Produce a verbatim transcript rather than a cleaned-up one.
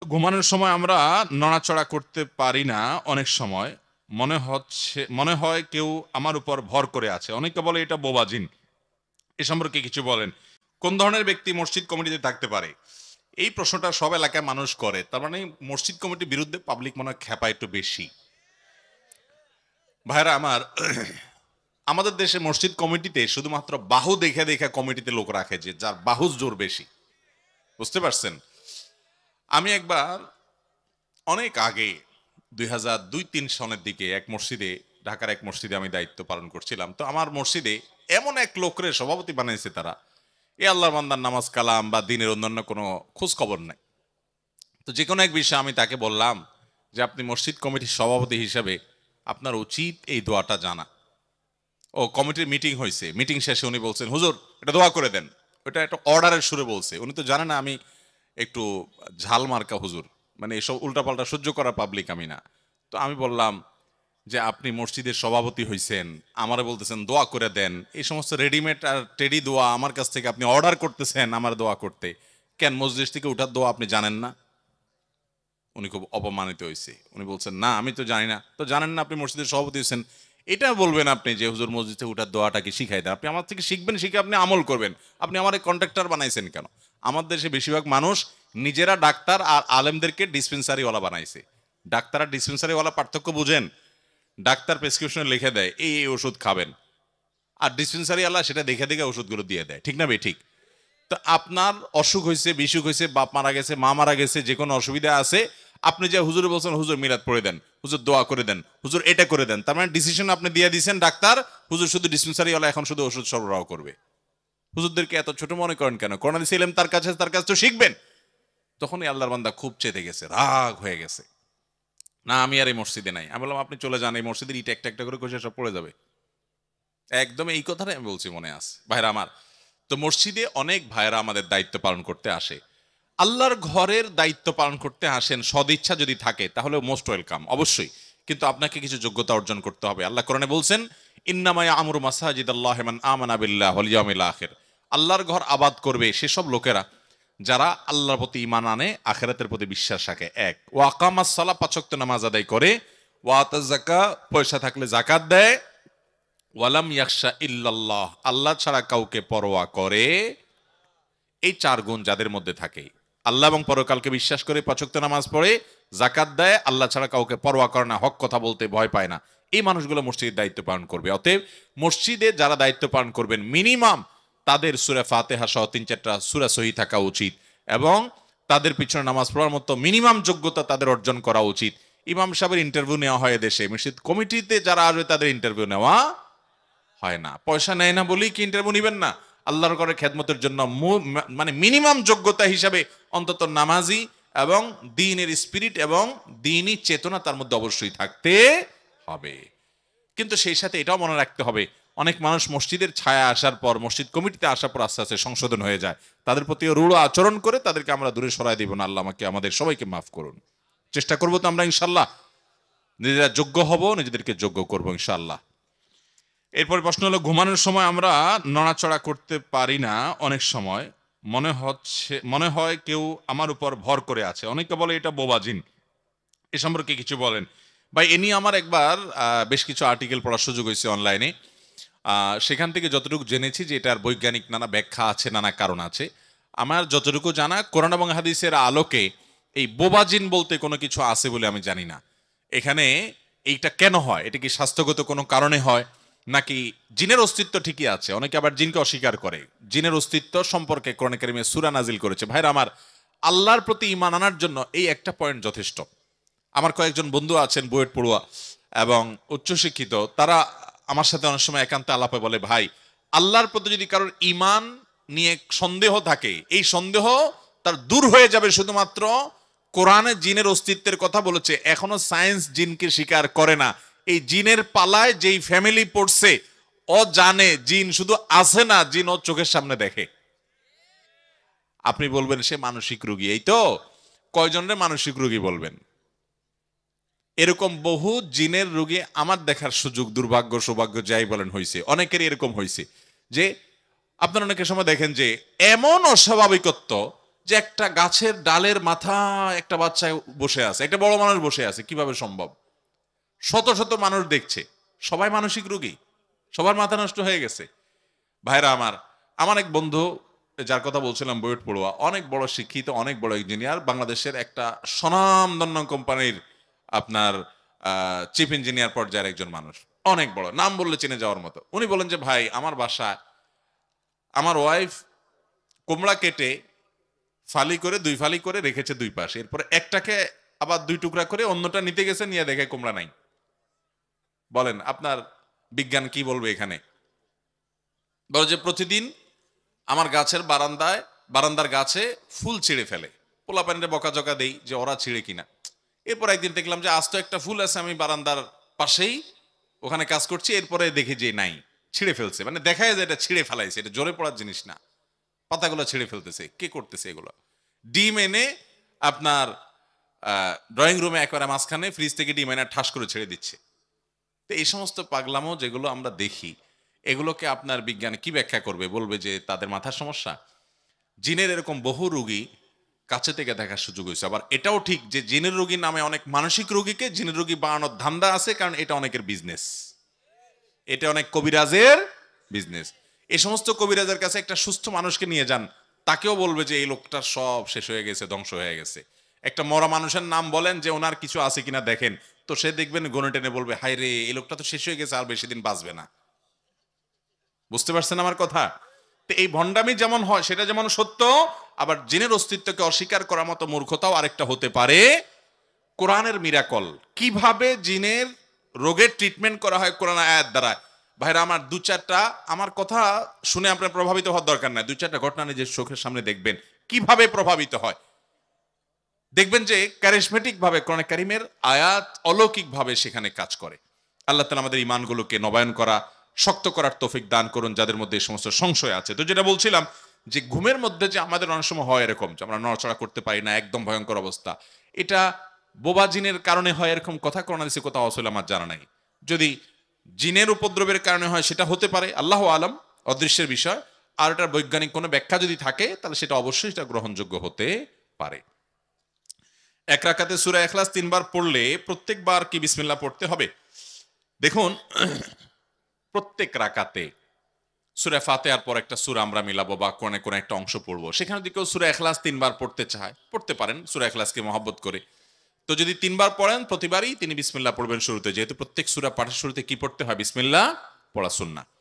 ঘুমানোর সময় আমরা নড়াচড়া করতে পারি না। অনেক সময় মনে হচ্ছে মনে হয় কেউ আমার উপর ভর করে আছে। অনেকে বলে এটা বোবাজিন। এ সম্পর্কে কিছু বলেন। কোন ধরনের ব্যক্তি মসজিদ কমিটিতে থাকতে পারে? এই প্রশ্নটা সব এলাকায় মানুষ করে। তার মানে মসজিদ কমিটির বিরুদ্ধে পাবলিক মনে হয় খেপা একটু বেশি। ভাইরা আমার, আমাদের দেশে মসজিদ কমিটিতে শুধুমাত্র বাহু দেখে দেখে কমিটিতে লোক রাখে, যে যার বাহুর জোর বেশি। বুঝতে পারছেন? আমি একবার অনেক আগে দুই হাজার দুই তিন সনের দিকে এক মসজিদে, ঢাকার এক মসজিদে আমি দায়িত্ব পালন করছিলাম। তো আমার মসজিদে এমন এক লোকরে সভাপতি বানাইছে তারা, এ আল্লাহর বান্দার নামাজ কালাম বা দিনের অন্যান্য কোনো খোঁজ খবর নাই। তো যে কোনো এক বিষয়ে আমি তাকে বললাম যে আপনি মসজিদ কমিটির সভাপতি হিসাবে আপনার উচিত এই দোয়াটা জানা। ও কমিটির মিটিং হয়েছে, মিটিং শেষে উনি বলছেন, হুজুর এটা দোয়া করে দেন। ওটা একটা অর্ডারের সুরে বলছে। উনি তো জানে না আমি একটু ঝাল মার্কা হুজুর, মানে এসব উল্টাপাল্টা সহ্য করা পাবলিক আমি না। তো আমি বললাম যে আপনি মসজিদের সভাপতি হয়েছেন, আমারে বলতেছেন দোয়া করে দেন। এই সমস্ত রেডিমেড আর টেডি দোয়া আমার কাছ থেকে আপনি অর্ডার করতেছেন আমার দোয়া করতে, কেন মসজিদ থেকে উঠার দোয়া আপনি জানেন না? উনি খুব অপমানিত হয়েছে। উনি বলছেন না আমি তো জানি না। তো জানেন না, আপনি মসজিদের সভাপতি হয়েছেন, এটা বলবেন আপনি যে হুজুর মসজিদ থেকে উঠার দোয়াটা কি শিখাই দেন। আপনি আমার থেকে শিখবেন, শিখে আপনি আমল করবেন। আপনি আমার কন্ট্রাক্টর বানাইছেন কেন? আমার দেশে বেশিরভাগ মানুষ নিজেরা ডাক্তার আর আলেমদেরকে ডিসপেন্সারিওয়ালা বানাইছে। ডাক্তার আর ডিসপেন্সারিওয়ালা পার্থক্য বুঝেন? ডাক্তার প্রেসক্রিপশনে লিখে দেয় এই এই ওষুধ খাবেন, আর ডিসপেন্সারিওয়ালা সেটা দেখে দেখে ওষুধগুলো দিয়ে দেয়। ঠিক না বে ঠিক? তো আপনার অসুখ হয়েছে, বিসুখ হয়েছে, বাপ মারা গেছে, মা মারা গেছে, যে কোনো অসুবিধা আছে, আপনি যে হুজুরে বলছেন হুজুর মিলাদ পড়ে দেন, হুজুর দোয়া করে দেন, হুজুর এটা করে দেন, তার মানে ডিসিশন আপনি দিয়ে দিয়েছেন ডাক্তার, হুজুর শুধু ডিসপেন্সারিওয়ালা এখন শুধু ওষুধ সরবরাহ করবে। হুজুরদেরকে এত ছোট মনে করেন কেন? করোনা দিছে এলেম তার কাছে, তার কাছে তো শিখবেন। তখনই আল্লাহর বান্দা খুব চেতে গেছে, রাগ হয়ে গেছে। না আমি আর এই মসজিদে নাই। আমি বললাম আপনি চলে যান, এই মসজিদের ইটা একটা একটা করে কষে সব পড়ে যাবে। একদম এই কথাটাই আমি বলছি, মনে আছে ভাইরা আমার। তো মসজিদে অনেক ভাইরা আমাদের দায়িত্ব পালন করতে আসে। আল্লাহর ঘরের দায়িত্ব পালন করতে আসেন, সদিচ্ছা যদি থাকে তাহলে মোস্ট ওয়েলকাম অবশ্যই। কিন্তু আপনাকে কিছু যোগ্যতা অর্জন করতে হবে। আল্লাহ কোরআনে বলছেন ইন্নামা ইয়ামুরু মাসাজিদাল্লাহি মান আমানা বিল্লাহি ওয়াল ইয়াউমিল আখির। আল্লাহর ঘর আবাদ করবে সেসব লোকেরা যারা আল্লাহর প্রতি ঈমান আনে, আখিরাতের প্রতি বিশ্বাস রাখে। এক, ওয়া আকামাস সালাত, পাঁচ ওয়াক্ত নামাজ আদায় করে, ওয়া আতাজ যাকাত, পয়সা থাকলে যাকাত দেয়, ওয়ালাম ইয়াখশা ইল্লাল্লাহ, আল্লাহ ছাড়া কাউকে পরোয়া করে। এই চার গুণ যাদের মধ্যে থাকে, আল্লাহ এবং পরকালকে বিশ্বাস করে, পাঁচ ওয়াক্ত নামাজ পড়ে, যাকাত দেয়, আল্লাহ ছাড়া কাউকে পরোয়া করে না, হক কথা বলতে ভয় পায় না, এই মানুষগুলো মসজিদের দায়িত্ব পালন করবে। অতএব মসজিদে যারা দায়িত্ব পালন করবেন মিনিমাম তাদের সূরা ফাতিহা সহ তিন চারটা সূরা সহি থাকা উচিত, এবং তাদের পিছনে নামাজ পড়ার মতো মিনিমাম যোগ্যতা তাদের অর্জন করা উচিত। ইমাম সাহেবের ইন্টারভিউ নেওয়া হয় দেশে, মসজিদ কমিটিতে যারা আসবে তাদের ইন্টারভিউ নেওয়া হয় না। পয়সা নেয় না বলেই কি ইন্টারভিউ নিবেন না? আল্লাহর ঘরে খেদমতের জন্য মানে মিনিমাম যোগ্যতা হিসাবে অন্তত নামাজি এবং দ্বীনের স্পিরিট এবং দ্বীনি চেতনা তার মধ্যে অবশ্যই থাকতে হবে। কিন্তু সেই সাথে এটাও মনে রাখতে হবে, অনেক মানুষ মসজিদের ছায়া আসার পর, মসজিদ কমিটিতে আসার পর আস্তে আস্তে সংশোধন হয়ে যায়। তাদের প্রতি রূঢ় আচরণ করে তাদেরকে আমরা দূরে সরাই দিব না। আল্লাহ আমাকে আমাদের সবাইকে মাফ করুন। চেষ্টা করবো তো আমরা ইনশাল্লাহ, নিজেরা যোগ্য হব, নিজেদেরকে যোগ্য করবো ইনশাল্লাহ। এরপর প্রশ্ন হলো, ঘুমানোর সময় আমরা নড়াচড়া করতে পারি না। অনেক সময় মনে হচ্ছে মনে হয় কেউ আমার উপর ভর করে আছে। অনেকে বলে এটা বোবাজিন। এ সম্পর্কে কিছু বলেন ভাই। এ নিয়ে আমার একবার বেশ কিছু আর্টিকেল পড়ার সুযোগ হয়েছে অনলাইনে। সেখান থেকে যতটুকু জেনেছি যে এটার বৈজ্ঞানিক নানা ব্যাখ্যা আছে, নানা কারণ আছে। আমার যতটুকু জানা, কোরআন এবং হাদিসের আলোকে এই বোবাজিন বলতে কোনো কিছু আছে বলে আমি জানি না। এখানে এইটা কেন হয়? এটা কি স্বাস্থ্যগত কোনো কারণে হয়, নাকি জিনের অস্তিত্ব ঠিকই আছে? অনেকে আবার জিনকে অস্বীকার করে। জিনের অস্তিত্ব সম্পর্কে কোরআন কারীমে সূরা নাজিল করেছে। ভাইরা আমার, আল্লাহর প্রতি ঈমান আনার জন্য এই একটা পয়েন্ট যথেষ্ট। আমার কয়েকজন বন্ধু আছেন বুয়েট পড়ুয়া এবং উচ্চশিক্ষিত, তারা আমার সাথে অনেক সময় একান্তে আলাপে বলে, ভাই আল্লাহর প্রতি যদি কারোর ঈমান নিয়ে সন্দেহ থাকে, এই সন্দেহ তার দূর হয়ে যাবে শুধুমাত্র কোরআনে জিনের অস্তিত্বের কথা বলেছে, এখনো সায়েন্স জিনকে স্বীকার করে না। এই জিনের পালায় যেই ফ্যামিলি পড়ছে, ও জানে জিন শুধু আছে না, জিন ও চোখের সামনে দেখে। আপনি বলবেন সে মানসিক রোগী, এই তো কয়জনের মানসিক রোগী বলবেন? এরকম বহু জিনের রোগী আমার দেখার সুযোগ, দুর্ভাগ্য সৌভাগ্য যাই বলেন, হয়েছে। অনেকেরই এরকম হয়েছে যে আপনারা অনেকের সময় দেখেন যে এমন অস্বাভাবিকত্ব যে একটা গাছের ডালের মাথা একটা বাচ্চা বসে আছে, একটা বড় মানুষ বসে আছে, কিভাবে সম্ভব? শত শত মানুষ দেখছে, সবাই মানসিক রোগী, সবার মাথা নষ্ট হয়ে গেছে। ভাইরা আমার, আমার এক বন্ধু যার কথা বলছিলাম, বুয়েট পড়ুয়া, অনেক বড় শিক্ষিত, অনেক বড় ইঞ্জিনিয়ার, বাংলাদেশের একটা স্বনামধন্য কোম্পানির আপনার চিফ ইঞ্জিনিয়ার পর্যায়ের একজন মানুষ, অনেক বড়, নাম বললে চিনে যাওয়ার মতো। উনি বলেন যে ভাই, আমার বাসায় আমার ওয়াইফ কুমড়া কেটে ফালি করে দুই ফালি করে রেখেছে দুই পাশে, এরপরে একটাকে আবার দুই টুকরা করে অন্যটা নিতে গেছে, নিয়ে দেখে কুমড়া নাই। বলেন আপনার বিজ্ঞান কি বলবে এখানে? বলে যে প্রতিদিন আমার গাছের বারান্দায় বারান্দার গাছে ফুল ছিঁড়ে ফেলে, পোলা প্যান্ডে বকাঝকা দেই যে ওরা ছিঁড়ে কিনা। এরপর একদিন দেখলাম যে আস্ত একটা ফুল আছে, আমি বারান্দার পাশেই ওখানে কাজ করছি, এরপরে দেখি যে নাই, ছিঁড়ে ফেলছে। মানে দেখা যায় যে এটা ছিঁড়ে ফেলাইছে, এটা জোরে পড়ার জিনিস না, পাতাগুলো ছিঁড়ে ফেলতেছে। কে করতেছে এগুলো? ডিম এনে আপনার ড্রয়িং রুমে একবারে মাঝখানে ফ্রিজ থেকে ডিম এনে ঠাস করে ছেড়ে দিচ্ছে। তো এই সমস্ত পাগলামো যেগুলো আমরা দেখি, এগুলোকে আপনার বিজ্ঞান কি ব্যাখ্যা করবে? বলবে যে তাদের মাথার সমস্যা। জিনের এরকম বহু রোগী কাছে থেকে দেখার সুযোগ হয়েছে। আবার এটাও ঠিক যে জিনের রোগী নামে অনেক মানসিক রোগীকে জিনের রোগী বানানোর ধান্দা আছে, কারণ এটা অনেকের বিজনেস, এটা অনেক কবিরাজের বিজনেস। এই সমস্ত কবিরাজের কাছে একটা সুস্থ মানুষকে নিয়ে যান, তাকেও বলবে যে এই লোকটার সব শেষ হয়ে গেছে, ধ্বংস হয়ে গেছে। একটা মরা মানুষের নাম বলেন যে ওনার কিছু আছে কিনা দেখেন, তো সে দেখবেন গনে টেনে বলবে হাই রে, এই লোকটা তো শেষ হয়ে গেছে, আর বেশি দিন বাঁচবে না। বুঝতে পারছেন আমার কথা? তো এই ভণ্ডামি যেমন হয় সেটা যেমন সত্য, আবার জিনের অস্তিত্বকে অস্বীকার করার মতো মূর্খতাও আরেকটা হতে পারে। কোরআনের মিরাকল, কিভাবে জিনের রোগের ট্রিটমেন্ট করা হয় কোরআন আয়াত দ্বারা। ভাইরা আমার, দু চারটা, আমার কথা শুনে আপনার প্রভাবিত হওয়ার দরকার নাই, দু চারটা ঘটনা নিজের চোখের সামনে দেখবেন কিভাবে প্রভাবিত হয়। দেখবেন যে ক্যারিসমেটিক ভাবে কোরআন কারীমের আয়াত অলৌকিক ভাবে সেখানে কাজ করে। আল্লাহ তাআলা আমাদের ঈমানগুলোকে নবায়ন করা, শক্ত করার তৌফিক দান করুন, যাদের মধ্যে এই সমস্ত সংশয় আছে। তো যেটা বলছিলাম যে ঘুমের মধ্যে যে আমাদের অনেক সময় হয় এরকম যে আমরা নড়াচড়া করতে পারি না, একদম ভয়ঙ্কর অবস্থা, এটা বোবা জিনের কারণে হয় এরকম কথা কোরআন হাদিসে কোথাও আসলে আমার জানা নাই। যদি জিনের উপদ্রবের কারণে হয় সেটা হতে পারে, আল্লাহু আলাম, অদৃশ্যের বিষয়। আর এটার বৈজ্ঞানিক কোনো ব্যাখ্যা যদি থাকে তাহলে সেটা অবশ্যই সেটা গ্রহণযোগ্য হতে পারে। এক রাকাতে সূরা ইখলাস তিনবার পড়লে প্রত্যেকবার কি বিসমিল্লাহ পড়তে হবে? দেখুন, প্রত্যেক রাকাতে সূরা ফাতিহার পর একটা সূরা আমরা মিলাবো বা কোনে কোন একটা অংশ পড়বো, সেখানে যদি কেউ সূরা ইখলাস তিনবার পড়তে চায় পড়তে পারেন, সূরা ইখলাসকে মহব্বত করে। তো যদি তিনবার পড়েন, প্রতিবারই তিনি বিসমিল্লাহ পড়বেন শুরুতে, যেহেতু প্রত্যেক সূরা পাঠের শুরুতে কি পড়তে হয়? বিসমিল্লাহ পড়া সুন্নাহ।